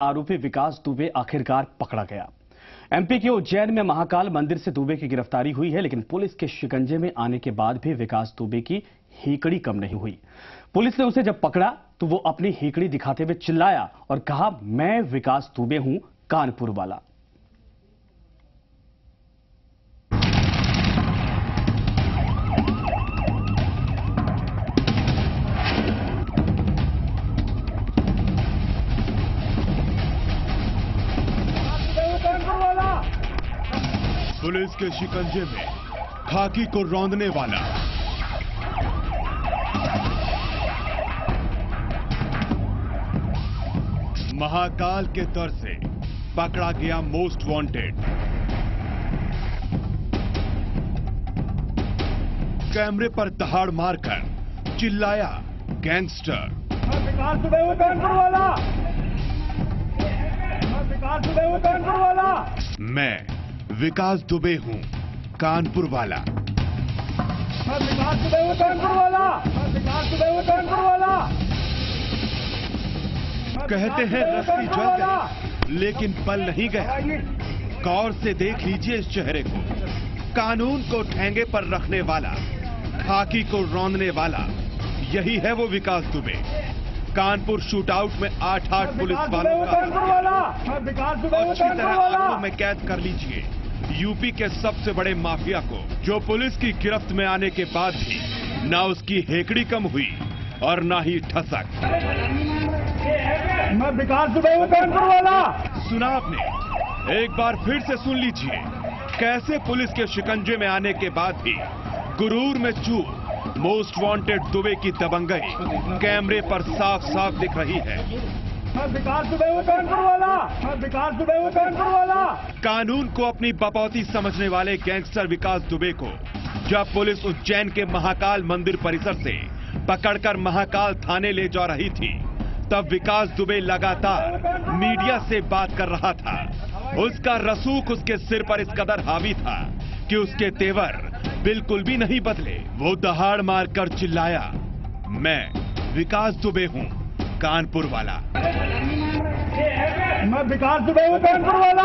आरोपी विकास दुबे आखिरकार पकड़ा गया। एमपी के उज्जैन में महाकाल मंदिर से दुबे की गिरफ्तारी हुई है, लेकिन पुलिस के शिकंजे में आने के बाद भी विकास दुबे की हेकड़ी कम नहीं हुई। पुलिस ने उसे जब पकड़ा तो वो अपनी हेकड़ी दिखाते हुए चिल्लाया और कहा, मैं विकास दुबे हूं, कानपुर वाला। पुलिस के शिकंजे में खाकी को रौंदने वाला, महाकाल के दर से पकड़ा गया मोस्ट वांटेड। कैमरे पर दहाड़ मारकर चिल्लाया, गैंगस्टर। विकास दुबे वो कानपुर वाला, विकास दुबे वो कानपुर वाला। मैं विकास दुबे हूं, कानपुर वाला। विकास दुबे वो कानपुर वाला, विकास दुबे वो कानपुर वाला। कहते हैं रस्सी जल गई, लेकिन पल नहीं गया। गौर से देख लीजिए इस चेहरे को। कानून को ठेंगे पर रखने वाला, खाकी को रौंदने वाला, यही है वो विकास दुबे। कानपुर शूटआउट में 8 पुलिस वालों का अच्छी तरह आंखों में कैद कर लीजिए यूपी के सबसे बड़े माफिया को, जो पुलिस की गिरफ्त में आने के बाद भी ना उसकी हेकड़ी कम हुई और ना ही ठसक। मैं विकास दुबे वो कानपुर वाला। सुना आपने? एक बार फिर से सुन लीजिए, कैसे पुलिस के शिकंजे में आने के बाद भी गुरूर में चूर मोस्ट वांटेड दुबे की दबंगई कैमरे पर साफ साफ दिख रही है। मैं विकास दुबे वो कानपुर वाला, मैं विकास दुबे वो कानपुर वाला। कानून को अपनी बपौती समझने वाले गैंगस्टर विकास दुबे को जब पुलिस उज्जैन के महाकाल मंदिर परिसर से पकड़कर महाकाल थाने ले जा रही थी, तब विकास दुबे लगातार मीडिया से बात कर रहा था। उसका रसूख उसके सिर पर इस कदर हावी था कि उसके तेवर बिल्कुल भी नहीं बदले। वो दहाड़ मारकर चिल्लाया, मैं विकास दुबे हूं, कानपुर वाला। मैं विकास दुबे वो कानपुर वाला।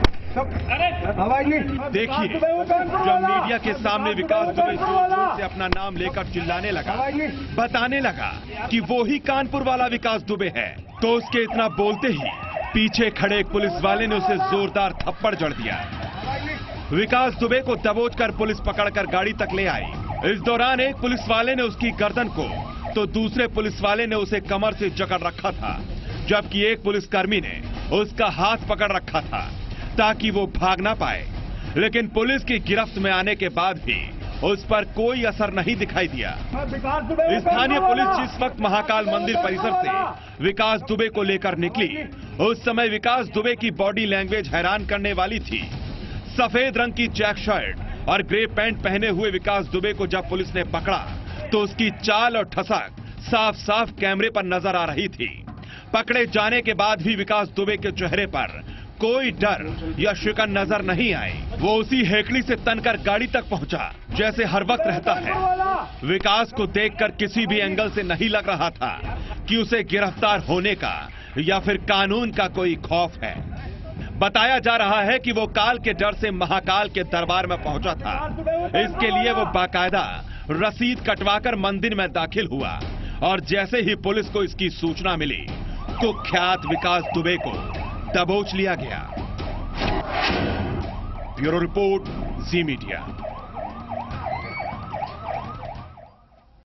देखिए, जब मीडिया के सामने विकास दुबे जोर जोर से अपना नाम लेकर चिल्लाने लगा, बताने लगा कि वो ही कानपुर वाला विकास दुबे है, तो उसके इतना बोलते ही पीछे खड़े एक पुलिस वाले ने उसे जोरदार थप्पड़ जड़ दिया। विकास दुबे को दबोचकर पुलिस पकड़कर गाड़ी तक ले आई। इस दौरान एक पुलिस वाले ने उसकी गर्दन को तो दूसरे पुलिस वाले ने उसे कमर से जकड़ रखा था, जबकि एक पुलिसकर्मी ने उसका हाथ पकड़ रखा था ताकि वो भाग ना पाए। लेकिन पुलिस की गिरफ्त में आने के बाद भी उस पर कोई असर नहीं दिखाई दिया। स्थानीय पुलिस जिस वक्त महाकाल मंदिर परिसर से विकास दुबे को लेकर निकली, उस समय विकास दुबे की बॉडी लैंग्वेज हैरान करने वाली थी। सफेद रंग की चेक शर्ट और ग्रे पैंट पहने हुए विकास दुबे को जब पुलिस ने पकड़ा तो उसकी चाल और ठसक साफ साफ कैमरे पर नजर आ रही थी। पकड़े जाने के बाद भी विकास दुबे के चेहरे पर कोई डर या शिकन नजर नहीं आई। वो उसी हेकड़ी से तनकर गाड़ी तक पहुंचा जैसे हर वक्त रहता है। विकास को देखकर किसी भी एंगल से नहीं लग रहा था कि उसे गिरफ्तार होने का या फिर कानून का कोई खौफ है। बताया जा रहा है कि वो काल के डर से महाकाल के दरबार में पहुंचा था। इसके लिए वो बाकायदा रसीद कटवाकर मंदिर में दाखिल हुआ और जैसे ही पुलिस को इसकी सूचना मिली, कुख्यात विकास दुबे को दबोच लिया गया। Bureau report, Zee media.